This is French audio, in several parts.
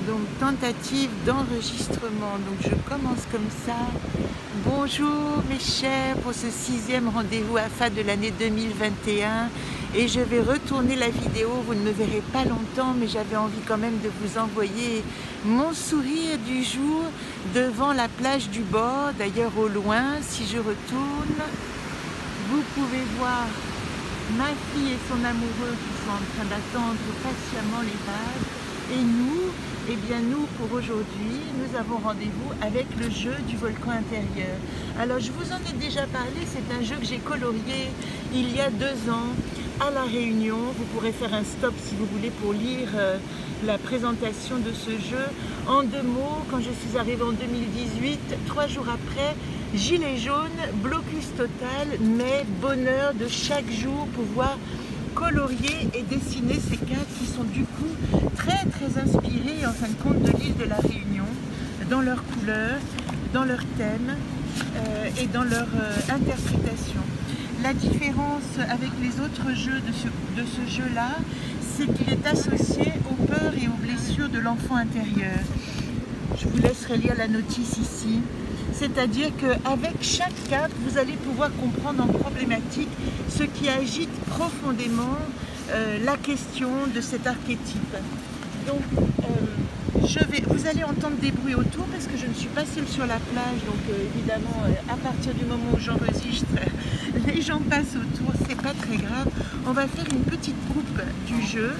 Donc tentative d'enregistrement, donc je commence comme ça. Bonjour mes chers pour ce 6e rendez-vous AFA de l'année 2021 et je vais retourner la vidéo, vous ne me verrez pas longtemps mais j'avais envie quand même de vous envoyer mon sourire du jour devant la plage du bord. D'ailleurs au loin, si je retourne, vous pouvez voir ma fille et son amoureux qui sont en train d'attendre patiemment les vagues. Et nous, eh bien nous, pour aujourd'hui, nous avons rendez-vous avec le jeu du volcan intérieur. Alors, je vous en ai déjà parlé, c'est un jeu que j'ai colorié il y a 2 ans à La Réunion. Vous pourrez faire un stop si vous voulez pour lire la présentation de ce jeu. En 2 mots, quand je suis arrivée en 2018, 3 jours après, gilet jaune, blocus total, mais bonheur de chaque jour pouvoir colorier et dessiner ces cartes qui sont du coup très inspirées en fin de compte de l'île de la Réunion, dans leurs couleurs, dans leurs thèmes et dans leur interprétation. La différence avec les autres jeux de ce jeu-là, c'est qu'il est associé aux peurs et aux blessures de l'enfant intérieur. Je vous laisserai lire la notice ici. C'est-à-dire qu'avec chaque carte, vous allez pouvoir comprendre en problématique ce qui agite profondément la question de cet archétype. Donc, vous allez entendre des bruits autour parce que je ne suis pas seule sur la plage. Donc, évidemment, à partir du moment où j'enregistre, les gens passent autour. C'est pas très grave. On va faire une petite coupe du jeu.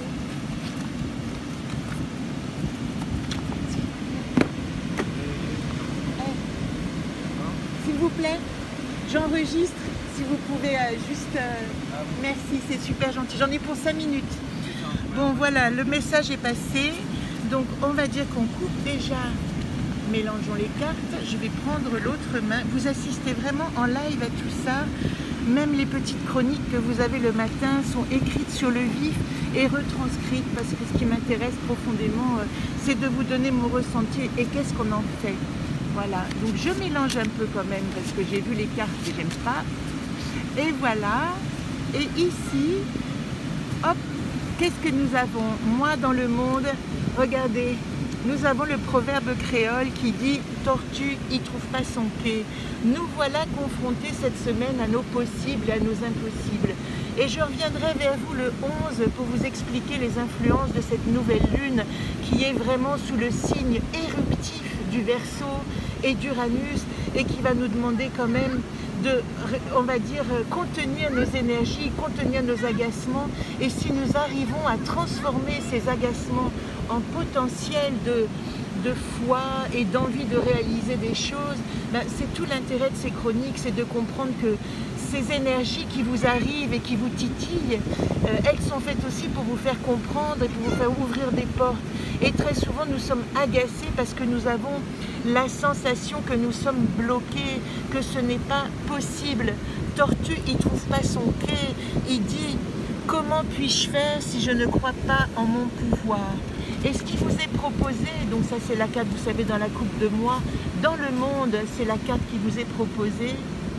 S'il vous plaît, j'enregistre, si vous pouvez juste... merci, c'est super gentil. J'en ai pour 5 minutes. Bon, voilà, le message est passé. Donc, on va dire qu'on coupe déjà. Mélangeons les cartes. Je vais prendre l'autre main. Vous assistez vraiment en live à tout ça. Même les petites chroniques que vous avez le matin sont écrites sur le vif et retranscrites parce que ce qui m'intéresse profondément, c'est de vous donner mon ressenti et qu'est-ce qu'on en fait. Voilà, donc je mélange un peu quand même parce que j'ai vu les cartes et j'aime pas. Et voilà, et ici, hop, qu'est-ce que nous avons? Moi dans le monde, regardez, nous avons le proverbe créole qui dit « Tortue, il trouve pas son quai ». Nous voilà confrontés cette semaine à nos possibles et à nos impossibles. Et je reviendrai vers vous le 11 pour vous expliquer les influences de cette nouvelle lune qui est vraiment sous le signe éruptif du Verseau et d'Uranus et qui va nous demander quand même de, on va dire, contenir nos énergies, contenir nos agacements. Et si nous arrivons à transformer ces agacements en potentiel de foi et d'envie de réaliser des choses, ben, c'est tout l'intérêt de ces chroniques, c'est de comprendre que ces énergies qui vous arrivent et qui vous titillent, elles sont faites aussi pour vous faire comprendre et pour vous faire ouvrir des portes. Et très souvent, nous sommes agacés parce que nous avons la sensation que nous sommes bloqués, que ce n'est pas possible. Tortue, il ne trouve pas son quai. Il dit « Comment puis-je faire si je ne crois pas en mon pouvoir ?» Et ce qui vous est proposé, donc ça c'est la carte, vous savez, dans la coupe de moi, dans le monde, c'est la carte qui vous est proposée,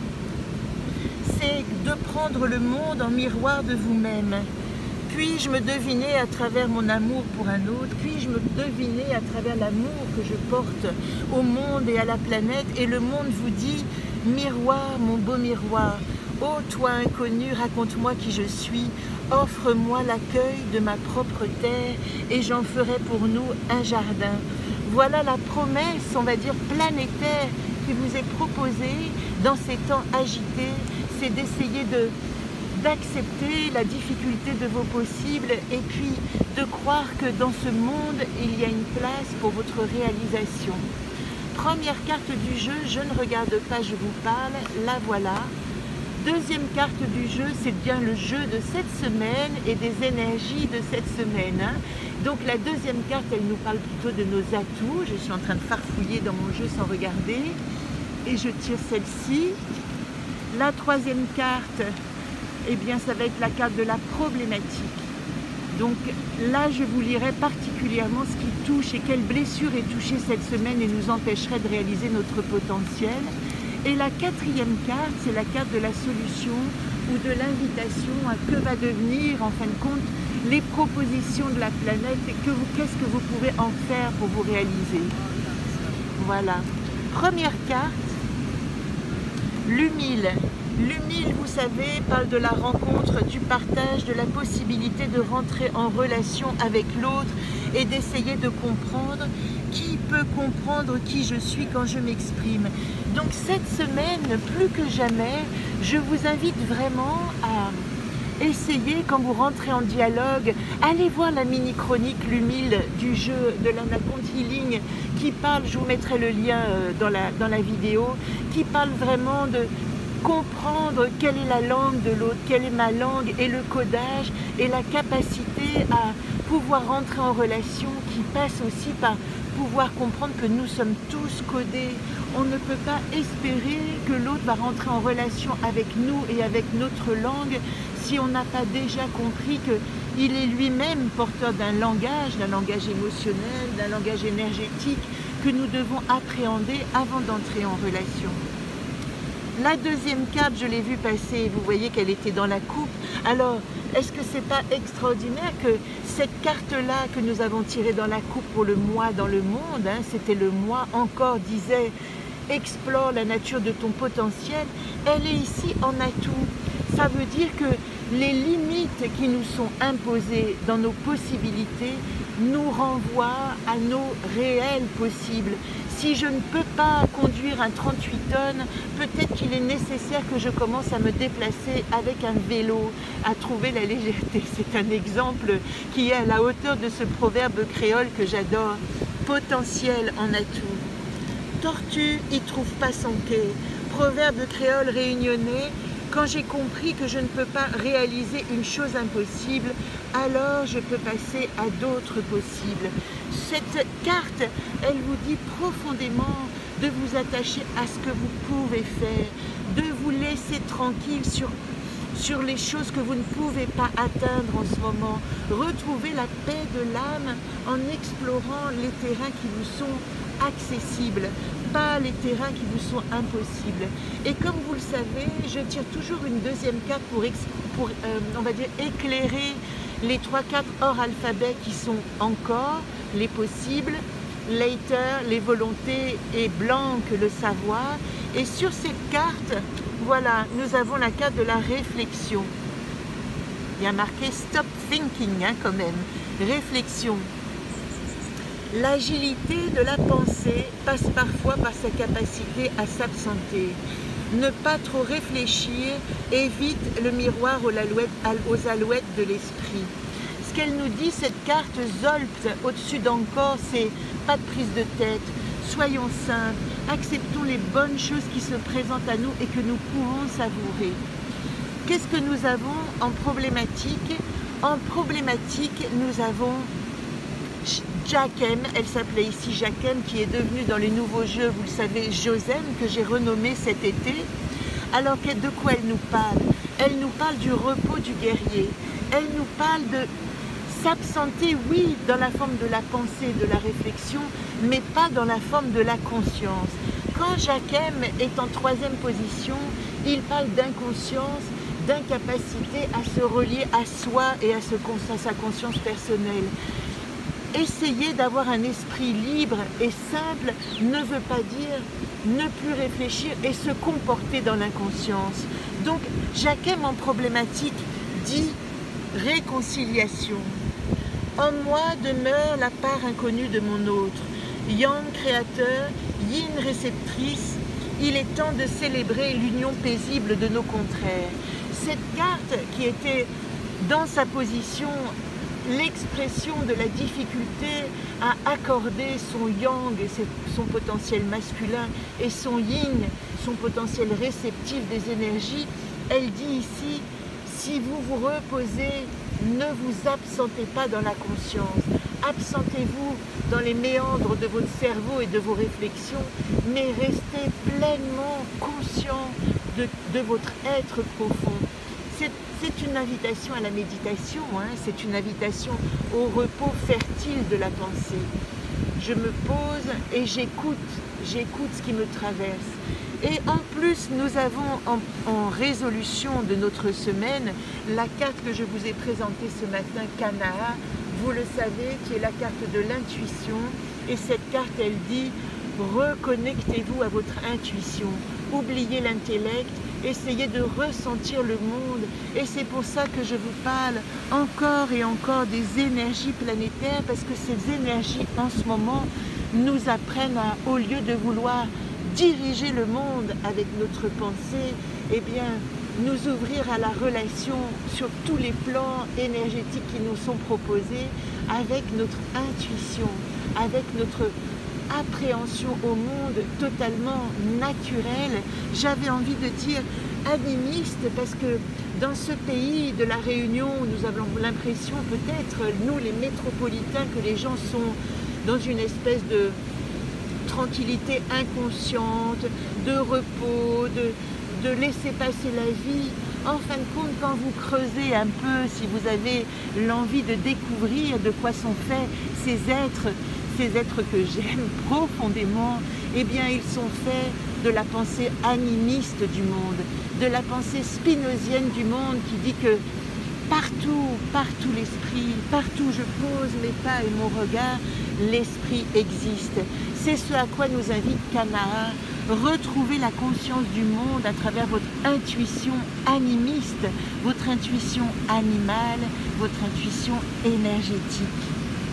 c'est de prendre le monde en miroir de vous-même. Puis-je me deviner à travers mon amour pour un autre, puis-je me deviner à travers l'amour que je porte au monde et à la planète, et le monde vous dit « Miroir, mon beau miroir, ô toi inconnu, raconte-moi qui je suis, offre-moi l'accueil de ma propre terre, et j'en ferai pour nous un jardin. » Voilà la promesse, on va dire, planétaire qui vous est proposée dans ces temps agités, c'est d'essayer d'accepter la difficulté de vos possibles et puis de croire que dans ce monde, il y a une place pour votre réalisation. Première carte du jeu, je ne regarde pas, je vous parle, la voilà. Deuxième carte du jeu, c'est bien le jeu de cette semaine et des énergies de cette semaine. Donc la deuxième carte, elle nous parle plutôt de nos atouts. Je suis en train de farfouiller dans mon jeu sans regarder. Et je tire celle-ci. La troisième carte, eh bien ça va être la carte de la problématique. Donc là, je vous lirai particulièrement ce qui touche et quelle blessure est touchée cette semaine et nous empêcherait de réaliser notre potentiel. Et la quatrième carte, c'est la carte de la solution ou de l'invitation à que va devenir en fin de compte les propositions de la planète et qu'est-ce que vous pouvez en faire pour vous réaliser. Voilà. Première carte, l'humile. L'humile, vous savez, parle de la rencontre, du partage, de la possibilité de rentrer en relation avec l'autre et d'essayer de comprendre qui peut comprendre qui je suis quand je m'exprime. Donc cette semaine, plus que jamais, je vous invite vraiment à essayer, quand vous rentrez en dialogue, allez voir la mini-chronique L'Humile du jeu de l'Anaconda Healing qui parle, je vous mettrai le lien dans la vidéo, qui parle vraiment de comprendre quelle est la langue de l'autre, quelle est ma langue et le codage et la capacité à pouvoir rentrer en relation qui passe aussi par pouvoir comprendre que nous sommes tous codés. On ne peut pas espérer que l'autre va rentrer en relation avec nous et avec notre langue si on n'a pas déjà compris qu'il est lui-même porteur d'un langage émotionnel, d'un langage énergétique que nous devons appréhender avant d'entrer en relation. La deuxième carte, je l'ai vue passer, vous voyez qu'elle était dans la coupe. Alors, est-ce que c'est pas extraordinaire que cette carte-là que nous avons tirée dans la coupe pour le mois dans le monde, hein, c'était le mois encore, disait « Explore la nature de ton potentiel », elle est ici en atout. Ça veut dire que les limites qui nous sont imposées dans nos possibilités nous renvoient à nos réels possibles. Si je ne peux pas conduire un 38 tonnes, peut-être qu'il est nécessaire que je commence à me déplacer avec un vélo, à trouver la légèreté. C'est un exemple qui est à la hauteur de ce proverbe créole que j'adore. Potentiel en atout. Tortue, il trouve pas son quai. Proverbe créole réunionnais. Quand j'ai compris que je ne peux pas réaliser une chose impossible, alors je peux passer à d'autres possibles. Cette carte, elle vous dit profondément de vous attacher à ce que vous pouvez faire, de vous laisser tranquille sur les choses que vous ne pouvez pas atteindre en ce moment. Retrouvez la paix de l'âme en explorant les terrains qui vous sont accessibles, pas les terrains qui vous sont impossibles. Et comme vous le savez, je tire toujours une deuxième carte pour on va dire, éclairer les 3 cartes hors alphabet qui sont encore les possibles, later, les volontés et blanc, le savoir. Et sur cette carte, voilà, nous avons la carte de la réflexion. Il y a marqué Stop Thinking, hein, quand même. Réflexion. L'agilité de la pensée passe parfois par sa capacité à s'absenter. Ne pas trop réfléchir évite le miroir aux alouettes de l'esprit. Ce qu'elle nous dit, cette carte Zolpt au-dessus d'encore, c'est pas de prise de tête. Soyons simples, acceptons les bonnes choses qui se présentent à nous et que nous pouvons savourer. Qu'est-ce que nous avons en problématique? En problématique, nous avons Jacquem, elle s'appelait ici Jacquem, qui est devenue dans les nouveaux jeux, vous le savez, Josem, que j'ai renommé cet été. Alors de quoi elle nous parle? Elle nous parle du repos du guerrier. Elle nous parle de s'absenter, oui, dans la forme de la pensée, de la réflexion, mais pas dans la forme de la conscience. Quand Jacquem est en 3e position, il parle d'inconscience, d'incapacité à se relier à soi et à sa conscience personnelle. Essayer d'avoir un esprit libre et simple ne veut pas dire ne plus réfléchir et se comporter dans l'inconscience. Donc, Jacquem en problématique dit réconciliation. En moi demeure la part inconnue de mon autre. Yang créateur, Yin réceptrice, il est temps de célébrer l'union paisible de nos contraires. Cette carte qui était dans sa position l'expression de la difficulté à accorder son yang, son potentiel masculin, et son yin, son potentiel réceptif des énergies, elle dit ici, si vous vous reposez, ne vous absentez pas dans la conscience, absentez-vous dans les méandres de votre cerveau et de vos réflexions, mais restez pleinement conscient de votre être profond. C'est une invitation à la méditation, hein, c'est une invitation au repos fertile de la pensée. Je me pose et j'écoute ce qui me traverse. Et en plus, nous avons en résolution de notre semaine la carte que je vous ai présentée ce matin, Kanaa, vous le savez, qui est la carte de l'intuition. Et cette carte, elle dit, reconnectez-vous à votre intuition, oubliez l'intellect, essayez de ressentir le monde. Et c'est pour ça que je vous parle encore et encore des énergies planétaires, parce que ces énergies, en ce moment, nous apprennent à, au lieu de vouloir diriger le monde avec notre pensée, eh bien, nous ouvrir à la relation sur tous les plans énergétiques qui nous sont proposés avec notre intuition, avec notre appréhension au monde totalement naturelle. J'avais envie de dire animiste, parce que dans ce pays de la Réunion, nous avons l'impression peut-être, nous les métropolitains, que les gens sont dans une espèce de tranquillité inconsciente, de repos, de laisser passer la vie. En fin de compte, quand vous creusez un peu, si vous avez l'envie de découvrir de quoi sont faits ces êtres que j'aime profondément, eh bien ils sont faits de la pensée animiste du monde, de la pensée spinozienne du monde qui dit que partout l'esprit, partout où je pose mes pas et mon regard, l'esprit existe. C'est ce à quoi nous invite Kanaa. Retrouvez la conscience du monde à travers votre intuition animiste, votre intuition animale, votre intuition énergétique.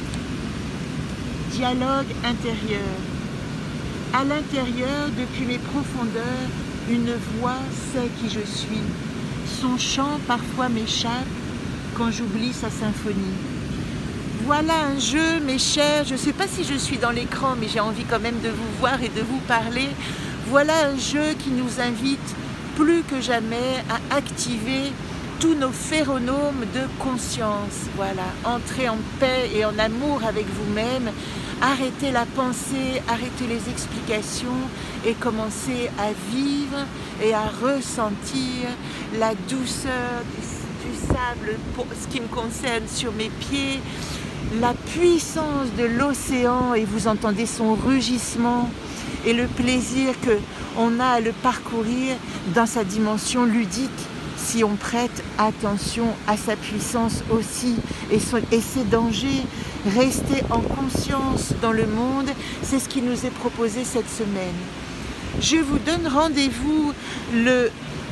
Dialogue intérieur. À l'intérieur, depuis mes profondeurs, une voix sait qui je suis. Son chant parfois m'échappe quand j'oublie sa symphonie. Voilà un jeu, mes chers, je ne sais pas si je suis dans l'écran, mais j'ai envie quand même de vous voir et de vous parler. Voilà un jeu qui nous invite plus que jamais à activer tous nos phéromones de conscience. Voilà, entrez en paix et en amour avec vous-même, arrêtez la pensée, arrêtez les explications et commencez à vivre et à ressentir la douceur du sable, pour ce qui me concerne, sur mes pieds, la puissance de l'océan, et vous entendez son rugissement et le plaisir qu'on a à le parcourir dans sa dimension ludique, si on prête attention à sa puissance aussi et ses dangers. Rester en conscience dans le monde, c'est ce qui nous est proposé cette semaine. Je vous donne rendez-vous le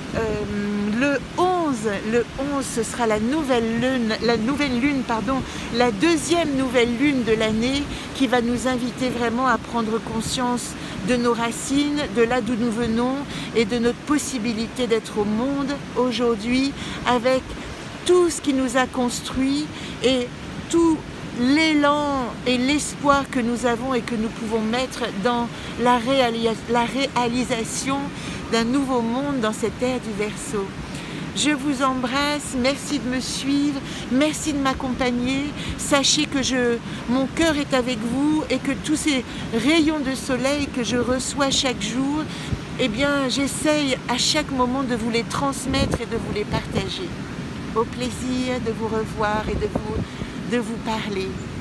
11, ce sera la deuxième nouvelle lune de l'année, qui va nous inviter vraiment à prendre conscience de nos racines, de là d'où nous venons et de notre possibilité d'être au monde aujourd'hui, avec tout ce qui nous a construit et tout l'élan et l'espoir que nous avons et que nous pouvons mettre dans la réalisation d'un nouveau monde dans cette ère du Verseau. Je vous embrasse, merci de me suivre, merci de m'accompagner. Sachez que mon cœur est avec vous et que tous ces rayons de soleil que je reçois chaque jour, eh bien j'essaye à chaque moment de vous les transmettre et de vous les partager. Au plaisir de vous revoir et de vous parler.